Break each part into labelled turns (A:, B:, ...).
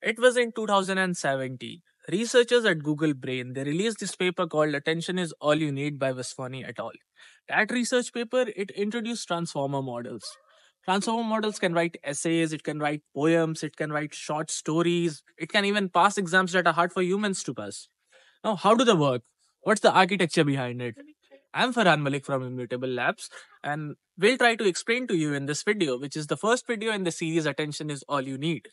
A: It was in 2017. Researchers at Google Brain they released this paper called "Attention Is All You Need" by Vaswani et al. That research paper it introduced transformer models. Transformer models can write essays, it can write poems, it can write short stories, it can even pass exams that are hard for humans to pass. Now, how do they work? What's the architecture behind it? I'm Farhan Mallick from Immutable Labs, and we'll try to explain to you in this video, which is the first video in the series Attention is All You Need.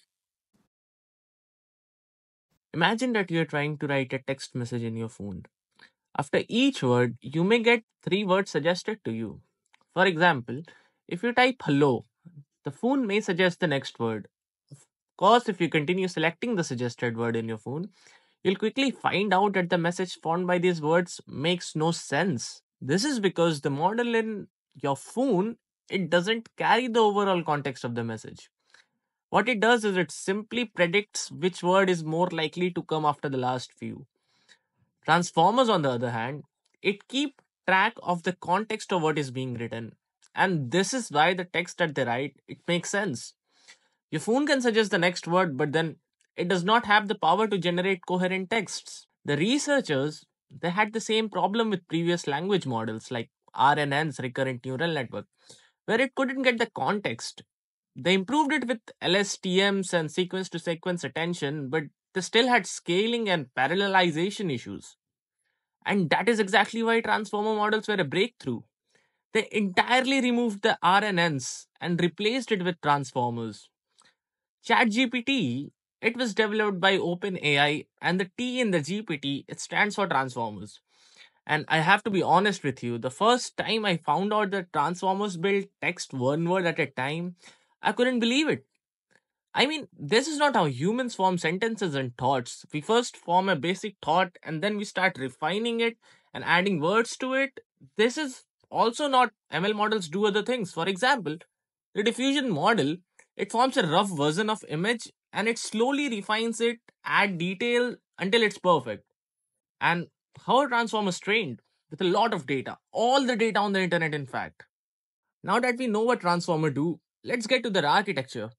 A: Imagine that you're trying to write a text message in your phone. After each word, you may get three words suggested to you. For example, if you type hello, the phone may suggest the next word. Of course, if you continue selecting the suggested word in your phone, you'll quickly find out that the message formed by these words makes no sense. This is because the model in your phone it doesn't carry the overall context of the message. What it does is it simply predicts which word is more likely to come after the last few. Transformers, on the other hand, it keep track of the context of what is being written. And this is why the text that they write, it makes sense. Your phone can suggest the next word, but then it does not have the power to generate coherent texts. The researchers, they had the same problem with previous language models like RNN's recurrent neural network, where it couldn't get the context. They improved it with LSTMs and sequence to sequence attention, but they still had scaling and parallelization issues. And that is exactly why transformer models were a breakthrough. They entirely removed the RNNs and replaced it with transformers. ChatGPT, it was developed by OpenAI, and the T in the GPT, it stands for transformers. And I have to be honest with you, the first time I found out that transformers build text one word at a time, I couldn't believe it. I mean, this is not how humans form sentences and thoughts. We first form a basic thought and then we start refining it and adding words to it. This is also not ML models do other things. For example, the diffusion model, it forms a rough version of image and it slowly refines it, add detail until it's perfect. And how a transformer is trained with a lot of data, all the data on the internet in fact. Now that we know what transformer do, let's get to their architecture.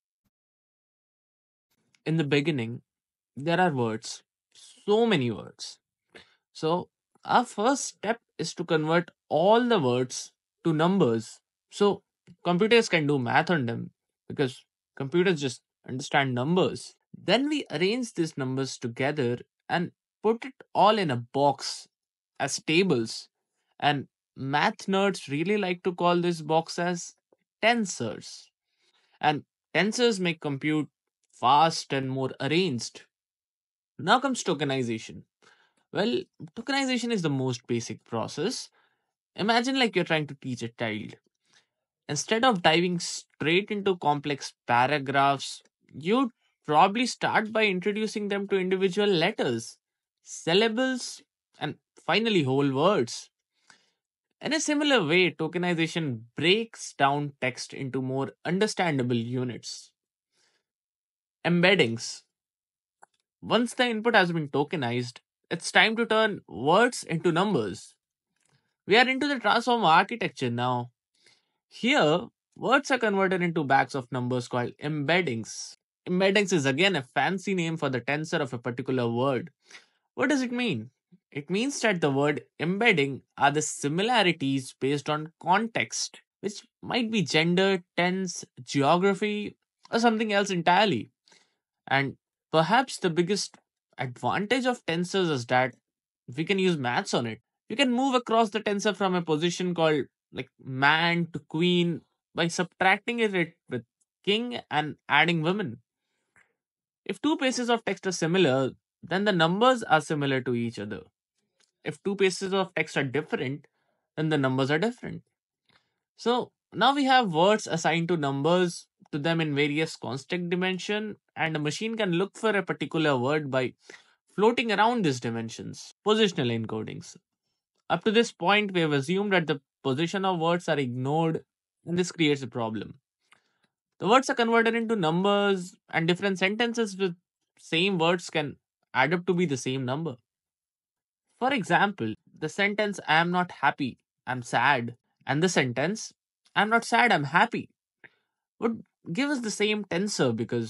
A: In the beginning, there are words, so many words. So, our first step is to convert all the words to numbers. So, computers can do math on them because computers just understand numbers. Then we arrange these numbers together and put it all in a box as tables. And math nerds really like to call this box as tensors. And tensors make compute fast and more arranged. Now comes tokenization. Well, tokenization is the most basic process. Imagine like you're trying to teach a child. Instead of diving straight into complex paragraphs, you'd probably start by introducing them to individual letters, syllables, and finally whole words. In a similar way, tokenization breaks down text into more understandable units. Embeddings. Once the input has been tokenized, it's time to turn words into numbers. We are into the transformer architecture now. Here, words are converted into bags of numbers called embeddings. Embeddings is again a fancy name for the tensor of a particular word. What does it mean? It means that the word embedding are the similarities based on context, which might be gender, tense, geography, or something else entirely. And perhaps the biggest advantage of tensors is that we can use maths on it. You can move across the tensor from a position called like man to queen by subtracting it with king and adding women. If two pieces of text are similar, then the numbers are similar to each other. If two pieces of text are different, then the numbers are different. So now we have words assigned to numbers to them in various constant dimension, and a machine can look for a particular word by floating around these dimensions. Positional encodings. Up to this point, we have assumed that the position of words are ignored, and this creates a problem. The words are converted into numbers, and different sentences with same words can add up to be the same number. For example, the sentence I am not happy, I'm sad, and the sentence I'm not sad, I'm happy would give us the same tensor because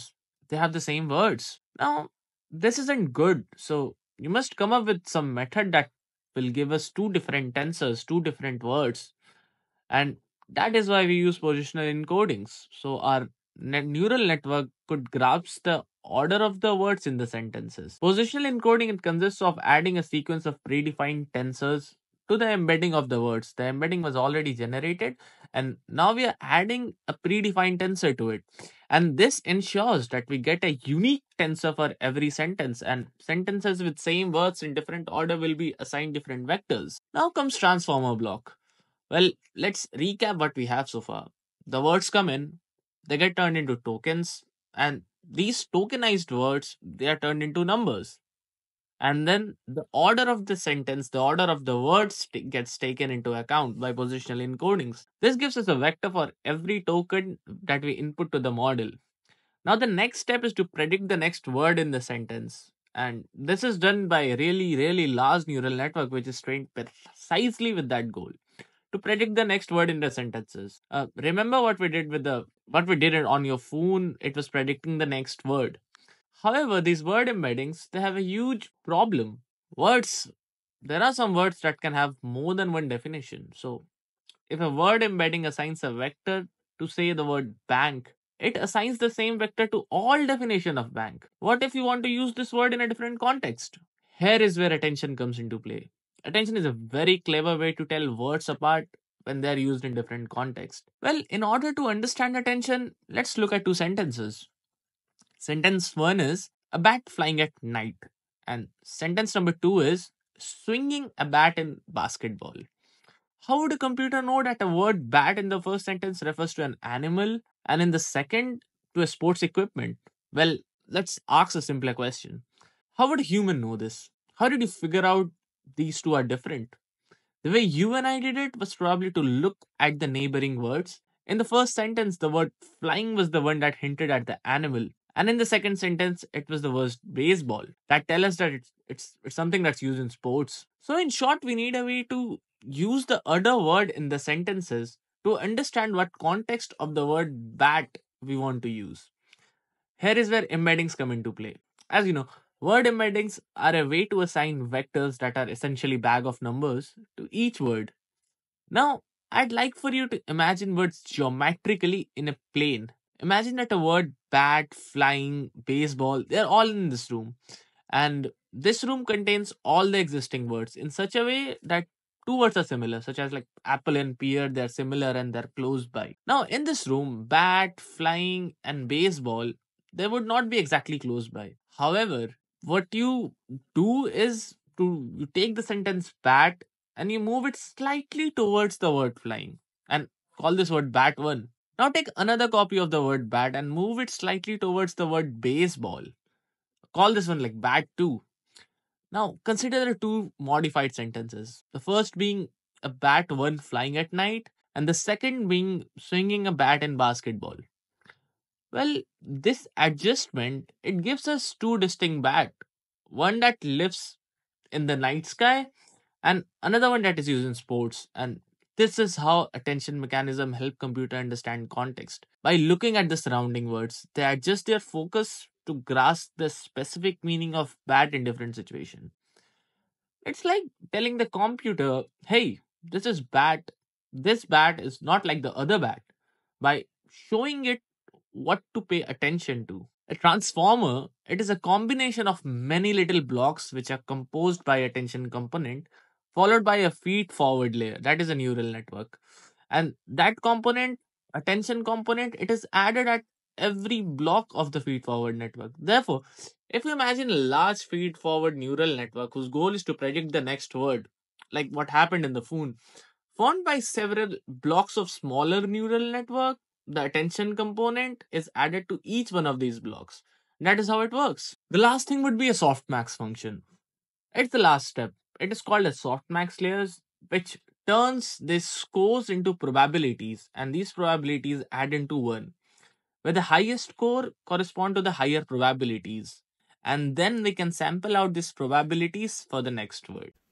A: they have the same words. Now, this isn't good. So you must come up with some method that will give us two different tensors, two different words. And that is why we use positional encodings. So our neural network could grasp the order of the words in the sentences. Positional encoding, it consists of adding a sequence of predefined tensors to the embedding of the words. The embedding was already generated, and now we are adding a predefined tensor to it. And this ensures that we get a unique tensor for every sentence, and sentences with same words in different order will be assigned different vectors. Now comes transformer block. Well, let's recap what we have so far. The words come in, they get turned into tokens, and these tokenized words, they are turned into numbers. And then the order of the sentence, the order of the words gets taken into account by positional encodings. This gives us a vector for every token that we input to the model. Now, the next step is to predict the next word in the sentence. And this is done by a really, really large neural network which is trained precisely with that goal to predict the next word in the sentences. Remember what we did it on your phone? It was predicting the next word. However, these word embeddings, they have a huge problem. Words, there are some words that can have more than one definition. So if a word embedding assigns a vector to say the word bank, it assigns the same vector to all definition of bank. What if you want to use this word in a different context? Here is where attention comes into play. Attention is a very clever way to tell words apart when they are used in different contexts. Well, in order to understand attention, let's look at two sentences. Sentence 1 is a bat flying at night, and sentence number 2 is swinging a bat in basketball. How would a computer know that a word bat in the first sentence refers to an animal and in the second to a sports equipment? Well, let's ask a simpler question. How would a human know this? How did you figure out these two are different? The way you and I did it was probably to look at the neighboring words. In the first sentence, the word flying was the one that hinted at the animal. And in the second sentence, it was the word baseball. That tell us that it's something that's used in sports. So in short, we need a way to use the other word in the sentences to understand what context of the word bat we want to use. Here is where embeddings come into play. As you know, word embeddings are a way to assign vectors that are essentially bag of numbers to each word. Now, I'd like for you to imagine words geometrically in a plane. Imagine that a word bat, flying, baseball, they're all in this room. And this room contains all the existing words in such a way that two words are similar, such as like apple and pear, they're similar and they're close by. Now, in this room, bat, flying, and baseball, they would not be exactly close by. However, what you do is to you take the sentence bat and you move it slightly towards the word flying and call this word bat 1. Now take another copy of the word bat and move it slightly towards the word baseball. Call this one like bat 2. Now consider the two modified sentences. The first being a bat 1 flying at night and the second being swinging a bat in basketball. Well, this adjustment, it gives us two distinct bat. One that lives in the night sky and another one that is used in sports. And this is how attention mechanism help computer understand context. By looking at the surrounding words, they adjust their focus to grasp the specific meaning of bat in different situation. It's like telling the computer, hey, this is bat. This bat is not like the other bat. By showing it what to pay attention to. A transformer, it is a combination of many little blocks which are composed by attention component followed by a feed forward layer. That is a neural network. And that component, attention component, it is added at every block of the feed forward network. Therefore, if you imagine a large feed forward neural network whose goal is to predict the next word, like what happened in the phone, formed by several blocks of smaller neural network, the attention component is added to each one of these blocks. That is how it works. The last thing would be a softmax function. It's the last step. It is called a softmax layers, which turns these scores into probabilities, and these probabilities add into one, where the highest score correspond to the higher probabilities. And then we can sample out these probabilities for the next word.